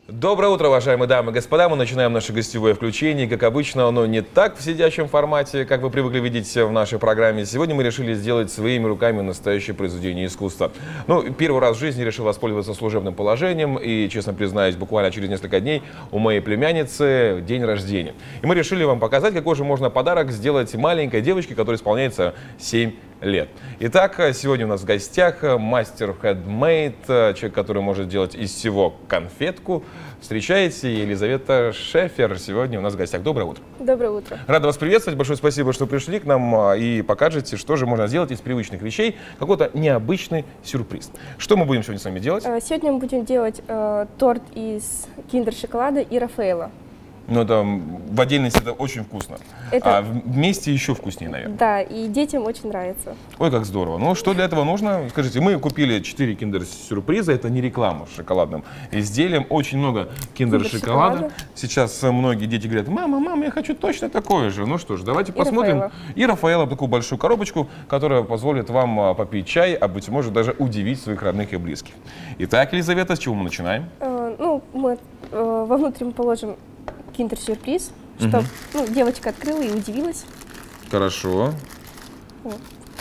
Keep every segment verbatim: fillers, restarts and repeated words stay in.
Доброе утро, уважаемые дамы и господа. Мы начинаем наше гостевое включение. Как обычно, оно не так в сидячем формате, как вы привыкли видеть в нашей программе. Сегодня мы решили сделать своими руками настоящее произведение искусства. Ну, первый раз в жизни решил воспользоваться служебным положением. И, честно признаюсь, буквально через несколько дней у моей племянницы день рождения. И мы решили вам показать, какой же можно подарок сделать маленькой девочке, которой исполняется семь лет. Итак, сегодня у нас в гостях мастер хендмейд, человек, который может делать из всего конфетку. Встречайте, Елизавета Шефер сегодня у нас в гостях. Доброе утро. Доброе утро. Рада вас приветствовать. Большое спасибо, что пришли к нам и покажете, что же можно сделать из привычных вещей. Какой-то необычный сюрприз. Что мы будем сегодня с вами делать? Сегодня мы будем делать э, торт из киндер-шоколада и Рафаэлло. Ну, это в отдельности это очень вкусно. Это... А вместе еще вкуснее, наверное. Да, и детям очень нравится. Ой, как здорово. Ну, что для этого нужно? Скажите, мы купили четыре киндер-сюрприза. Это не реклама шоколадным изделием. Очень много киндер-шоколада. Киндер Сейчас многие дети говорят: мама, мама, я хочу точно такое же. Ну что ж, давайте и посмотрим. Рафаэлло. И Рафаэлло, такую большую коробочку, которая позволит вам попить чай, а, быть может, даже удивить своих родных и близких. Итак, Елизавета, с чего мы начинаем? Э, ну, мы э, вовнутрь мы положим киндер-сюрприз, чтобы угу. ну, девочка открыла и удивилась. Хорошо. Вот.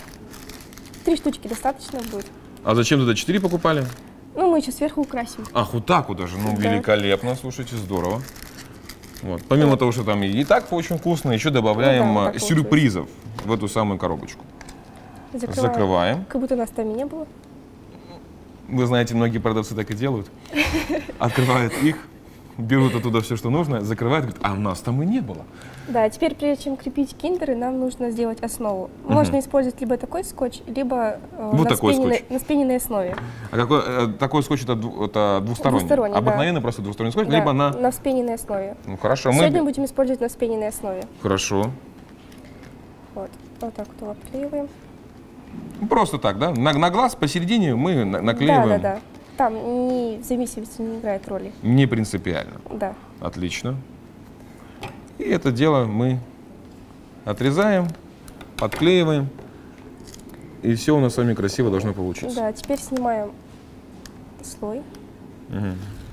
Три штучки достаточно будет. А зачем туда четыре покупали? Ну, мы еще сверху украсим. Ах, вот так вот даже. Ну, да. Великолепно, слушайте, здорово. Вот. Помимо да. того, что там и так очень вкусно, еще добавляем ну, да, сюрпризов в эту самую коробочку. Закрываем. Закрываем. Как будто нас там и не было. Вы знаете, многие продавцы так и делают. Открывают их, берут оттуда все, что нужно, закрывают, говорят: а у нас там и не было. Да, теперь, прежде чем крепить киндеры, нам нужно сделать основу. Угу. Можно использовать либо такой скотч, либо э, вот на, такой спененной, скотч. на спененной основе. А какой, э, такой скотч это, это двусторонний? Двусторонний, обыкновенный да. просто двусторонний скотч, да, либо на... на вспененной основе. Ну, хорошо. Сегодня мы будем использовать на вспененной основе. Хорошо. Вот, вот так вот обклеиваем. Просто так, да? На, на глаз посередине мы наклеиваем. Да, да, да. Там не, в зависимости не играет роли. Не принципиально. Да. Отлично. И это дело мы отрезаем, подклеиваем, и все у нас с вами красиво должно получиться. Да, теперь снимаем слой. Угу.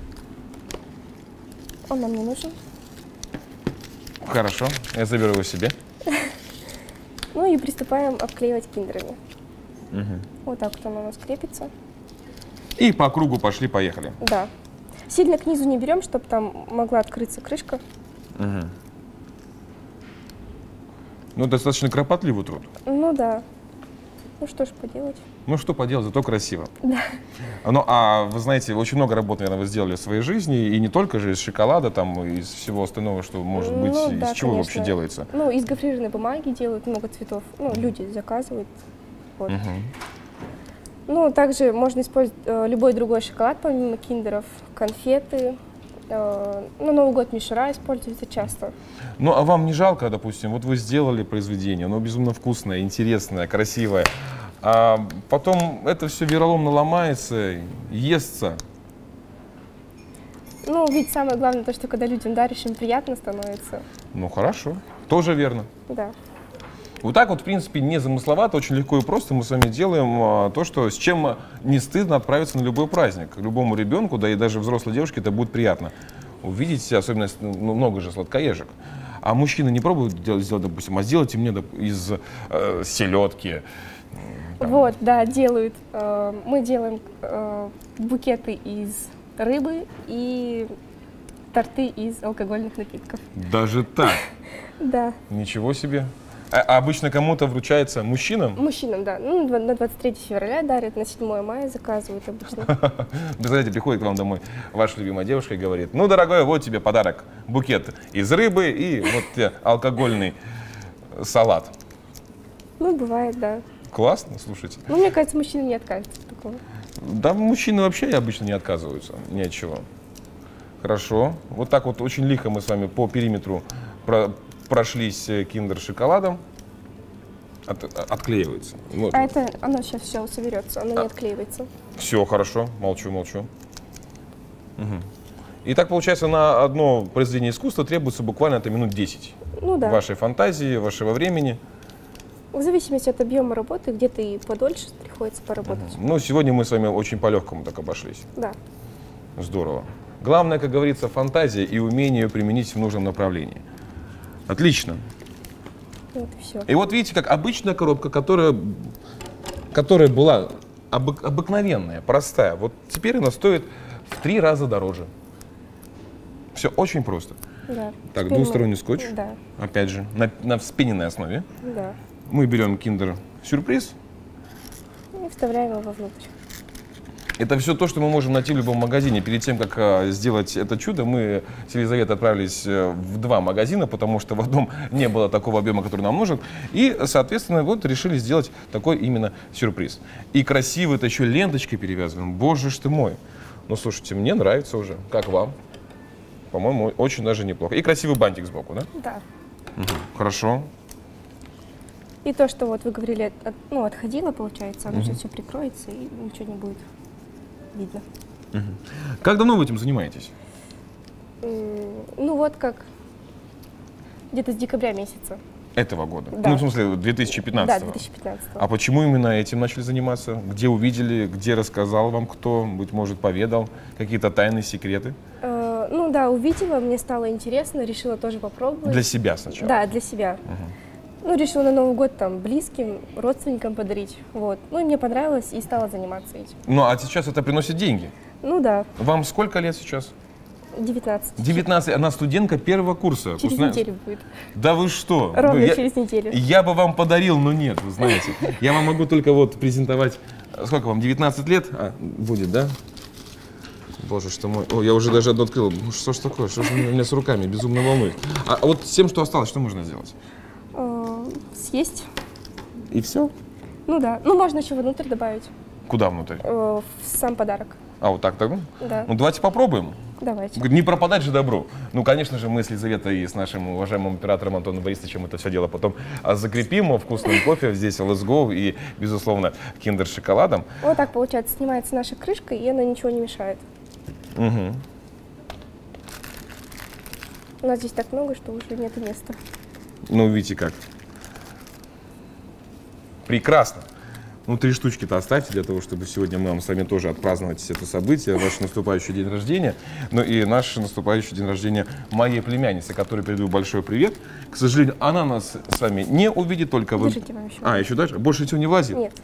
Он нам не нужен. Хорошо, я заберу его себе. Ну и приступаем обклеивать киндерами. Угу. Вот так вот он у нас крепится. И по кругу пошли-поехали. Да. Сильно к низу не берем, чтобы там могла открыться крышка. Угу. Ну, достаточно кропотливый труд. Ну да. Ну что ж поделать. Ну что поделать, зато красиво. Да. Ну, а вы знаете, очень много работы, наверное, вы сделали в своей жизни, и не только же из шоколада, там, из всего остального, что может быть, ну, из да, чего конечно. вообще делается? Ну, из гофрированной бумаги делают много цветов. Ну, люди заказывают. Вот. Угу. Ну, также можно использовать э, любой другой шоколад, помимо киндеров, конфеты. Э, ну, Новый год мишура используется часто. Ну, а вам не жалко, допустим, вот вы сделали произведение, оно безумно вкусное, интересное, красивое, а потом это все вероломно ломается, естся? Ну, ведь самое главное то, что когда людям даришь, им приятно становится. Ну, хорошо, тоже верно. Да. Вот так вот, в принципе, незамысловато, очень легко и просто мы с вами делаем а, то, что, с чем не стыдно отправиться на любой праздник. Любому ребенку, да и даже взрослой девушке это будет приятно увидеть, особенно ну, много же сладкоежек. А мужчины не пробуют делать, сделать, допустим, а сделайте мне доп, из э, селедки. Там. Вот, да, делают. Э, мы делаем э, букеты из рыбы и торты из алкогольных напитков. Даже так? Да. Ничего себе. А обычно кому-то вручается мужчинам? Мужчинам, да. Ну, на двадцать третье февраля дарят, на седьмое мая заказывают обычно. Представляете, приходит к вам домой ваша любимая девушка и говорит: ну, дорогой, вот тебе подарок, букет из рыбы и вот тебе алкогольный салат. Ну, бывает, да. Классно, слушайте. Ну, мне кажется, мужчины не откажутся от такого. Да, мужчины вообще обычно не отказываются, ни от чего. Хорошо. Вот так вот очень лихо мы с вами по периметру про прошлись киндер-шоколадом. От, отклеивается. Вот. А это, оно сейчас все соберется, оно а. не отклеивается. Все, хорошо, молчу, молчу. Угу. И так получается, на одно произведение искусства требуется буквально это минут десять. Ну да. Вашей фантазии, вашего времени. В зависимости от объема работы, где-то и подольше приходится поработать. Угу. Ну, сегодня мы с вами очень по-легкому так обошлись. Да. Здорово. Главное, как говорится, фантазия и умение ее применить в нужном направлении. Отлично. Вот и все. И вот видите, как обычная коробка, которая, которая была обык, обыкновенная, простая, вот теперь она стоит в три раза дороже. Все очень просто. Да. Так, Теперь двусторонний мы- скотч, Да, опять же, на, на вспененной основе. да. Мы берем Kinder Сюрприз. И вставляем его вовнутрь. Это все то, что мы можем найти в любом магазине. Перед тем, как а, сделать это чудо, мы с Елизаветой отправились э, в два магазина, потому что в одном не было такого объема, который нам нужен. И, соответственно, вот решили сделать такой именно сюрприз. И красиво это еще ленточкой перевязываем. Боже ж ты мой. Ну, слушайте, мне нравится уже. Как вам? По-моему, очень даже неплохо. И красивый бантик сбоку, да? Да. Угу. Хорошо. И то, что вот вы говорили, от- ну, отходило, получается, оно же все прикроется и ничего не будет видно. Как давно вы этим занимаетесь? М, Ну вот как где-то с декабря месяца. Этого года? Да. Ну, в смысле, две тысячи Да, пятнадцатого. две тысячи пятнадцатого. А почему именно этим начали заниматься? Где увидели, где рассказал вам кто, быть может, поведал какие-то тайные секреты? Э, Ну да, увидела, мне стало интересно, решила тоже попробовать. Для себя сначала? Да, для себя. Ну, решила на Новый год там близким, родственникам подарить. Вот. Ну, и мне понравилось, и стала заниматься этим. Ну, а сейчас это приносит деньги. Ну да, Вам сколько лет сейчас? девятнадцать. девятнадцать. Она студентка первого курса. Через Узна- неделю будет. Да вы что? Ровно Вы- я... через неделю. Я бы вам подарил, но нет, вы знаете. Я вам могу только вот презентовать. Сколько вам, девятнадцать лет? А, будет, да? Боже, что мой. О, я уже даже одно открыл. Ну, что ж такое? Что же у меня с руками? Безумно волнует. А вот с тем, что осталось, что можно сделать? Э, Съесть. И все? Ну да. Ну, можно еще внутрь добавить. Куда внутрь? э, В сам подарок. А, вот так, так? Да. Ну, давайте попробуем. Давайте. Не пропадать же добро. Ну, конечно же, мы с Елизаветой и с нашим уважаемым оператором Антоном Борисовичем это все дело потом а, закрепим вкусным кофе. Здесь Let's Go и, безусловно, киндер с шоколадом. Вот так, получается, снимается наша крышка, и она ничего не мешает. Угу. У нас здесь так много, что уже нет места. Ну, видите как. Прекрасно. Ну, три штучки-то оставьте для того, чтобы сегодня мы вам с вами тоже отпраздновать это событие, ваш наступающий день рождения, ну и наш наступающий день рождения моей племянницы, которой передаю большой привет. К сожалению, она нас с вами не увидит, только вы... Держите вам еще. А, еще дальше? Больше ничего не влазит? Нет.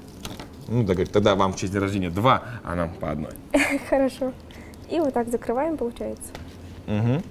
Ну, да, говорит, тогда вам в честь дня рождения два, а нам по одной. Хорошо. И вот так закрываем, получается. Угу.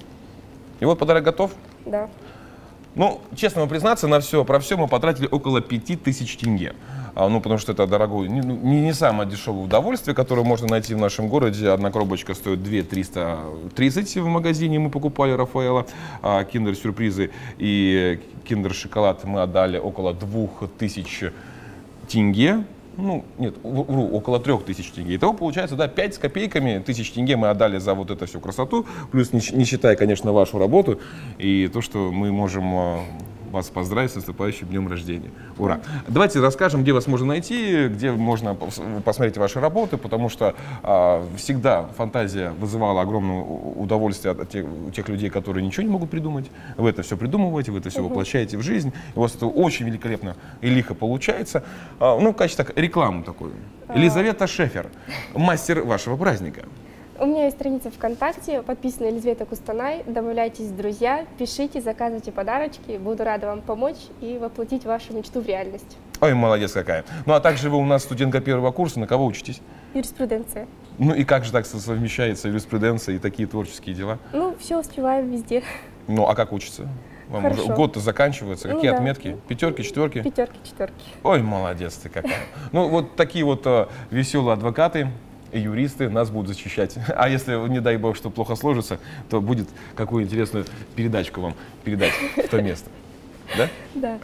И вот подарок готов. Да. Ну, честно вам признаться, на все, про все мы потратили около пяти тысяч тенге. А, ну, потому что это дорогое, не, не, не самое дешевое удовольствие, которое можно найти в нашем городе. Одна коробочка стоит две тысячи триста тридцать в магазине, мы покупали Рафаэла. А киндер-сюрпризы и киндер-шоколад мы отдали около двух тысяч тенге. Ну, нет, вру, около трех тысяч тенге. Итого получается, да, пять с копейками тысяч тенге мы отдали за вот эту всю красоту, плюс не, не считая, конечно, вашу работу и то, что мы можем а, вас поздравить с наступающим днем рождения. Ура! Давайте расскажем, где вас можно найти, где можно пос- посмотреть ваши работы, потому что а, всегда фантазия вызывала огромное у- удовольствие от тех, у тех людей, которые ничего не могут придумать. Вы это все придумываете, вы это все воплощаете в жизнь. У вас это очень великолепно и лихо получается. А, ну, в качестве так, рекламу такую. Елизавета Шефер, мастер вашего праздника. У меня есть страница ВКонтакте, подписана Елизавета Кустанай. Добавляйтесь в друзья, пишите, заказывайте подарочки. Буду рада вам помочь и воплотить вашу мечту в реальность. Ой, молодец какая. Ну, а также вы у нас студентка первого курса. На кого учитесь? Юриспруденция. Ну, и как же так совмещается юриспруденция и такие творческие дела? Ну, все успеваем везде. Ну, а как учится? Вам Хорошо. уже год-то заканчивается. Ну Какие да. отметки? Пятерки, четверки? Пятерки, четверки. Ой, молодец ты какая. Ну, вот такие вот э, веселые адвокаты и юристы нас будут защищать. А если, не дай бог, что плохо сложится, то будет какую интересную передачку вам передать в то место. Да? Да.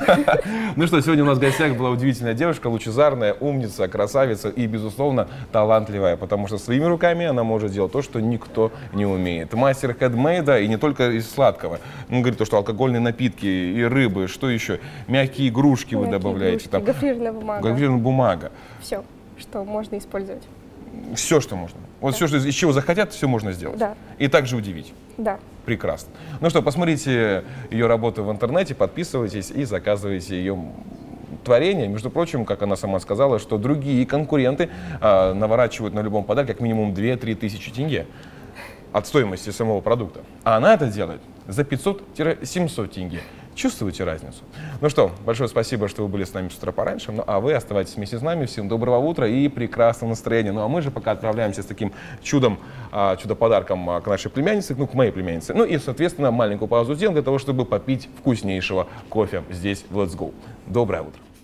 Ну что, сегодня у нас в гостях была удивительная девушка, лучезарная, умница, красавица и, безусловно, талантливая, потому что своими руками она может делать то, что никто не умеет. Мастер хендмейда, и не только из сладкого. Он говорит, то, что алкогольные напитки и рыбы, что еще? Мягкие игрушки вы Мягкие добавляете. игрушки, гофрированная бумага. Гофрированная бумага. Все, что можно использовать. Все, что можно. Вот все, что, из чего захотят, все можно сделать. Да. И также удивить. Да. Прекрасно. Ну что, посмотрите ее работу в интернете, подписывайтесь и заказывайте ее творение. Между прочим, как она сама сказала, что другие конкуренты э, наворачивают на любом подарке как минимум две-три тысячи тенге от стоимости самого продукта. А она это делает за пятьсот-семьсот тенге. Чувствуете разницу? Ну что, большое спасибо, что вы были с нами с утра пораньше. Ну а вы оставайтесь вместе с нами. Всем доброго утра и прекрасного настроения. Ну а мы же пока отправляемся с таким чудом, чудо-подарком к нашей племяннице, ну к моей племяннице. Ну и, соответственно, маленькую паузу сделаем для того, чтобы попить вкуснейшего кофе здесь в Let's Go. Доброе утро.